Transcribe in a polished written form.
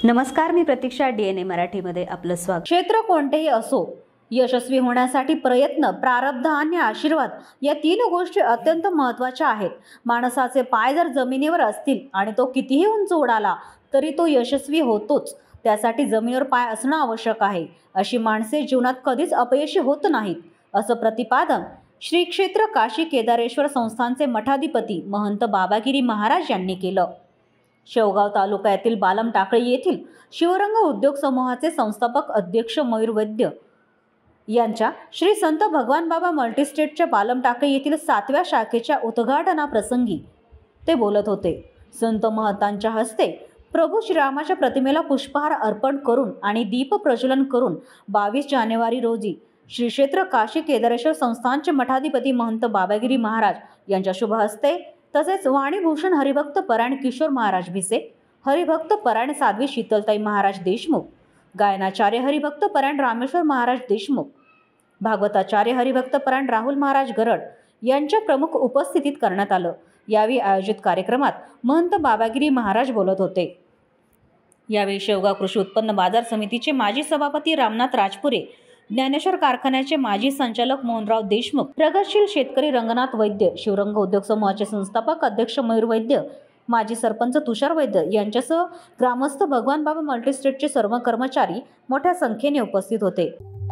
नमस्कार, मी प्रतीक्षा. DNA मराठीमध्ये आपलं स्वागत. क्षेत्र कोणतेही असो, यशस्वी होण्यासाठी प्रयत्न, प्रारब्ध आणि आशीर्वाद या तीन गोष्टी अत्यंत महत्त्वाच्या आहेत. माणसाचे पाय जर जमिनीवर असतील आणि तो कितीही उंच उडाला तरी तो यशस्वी होतोच. त्यासाठी जमिनीवर पाय असणं आवश्यक आहे. अशी माणसे जीवनात कधीच अपयशी होत नाहीत, असं प्रतिपादन श्री क्षेत्र काशी केदारेश्वर संस्थानचे मठाधिपती महंत बाबागिरी महाराज यांनी केलं. शेवगाव तालुक्यातील बालम टाकळी येथील शिवरंग उद्योग समूहाचे संस्थापक अध्यक्ष मयूर वैद्य यांच्या श्री संत भगवान बाबा मल्टीस्टेटच्या बालम टाकळी येथील 7व्या शाखेच्या उद्घाटनाप्रसंगी ते बोलत होते. संत महंतांच्या हस्ते प्रभू श्रीरामाच्या प्रतिमेला पुष्पहार अर्पण करून आणि दीप प्रज्वलन करून 22 जानेवारी रोजी श्री क्षेत्र काशी केदारेश्वर संस्थानचे मठाधिपती महंत बाबागिरी महाराज यांच्या शुभ हस्ते तसेच वाणीभूषण हरिभक्त परायण किशोर महाराज भिसे, हरिभक्त परायण साध्वी शीतलताई महाराज देशमुख, गायनाचार्य हरिभक्त परायण रामेश्वर महाराज देशमुख, भागवताचार्य हरिभक्त परायण राहुल महाराज गरड यांच्या प्रमुख उपस्थितीत करण्यात आलं. यावेळी आयोजित कार्यक्रमात महंत बाबागिरी महाराज बोलत होते. यावेळी शेवगाव कृषी उत्पन्न बाजार समितीचे माजी सभापती रामनाथ राजपुरे, ज्ञानेश्वर कारखान्याचे माजी संचालक मोहनराव देशमुख, प्रगतशील शेतकरी रंगनाथ वैद्य, शिवरंग उद्योग समूहाचे संस्थापक अध्यक्ष मयूर वैद्य, माजी सरपंच तुषार वैद्य यांच्यासह ग्रामस्थ भगवान बाबा मल्टीस्टेटचे सर्व कर्मचारी मोठ्या संख्येने उपस्थित होते.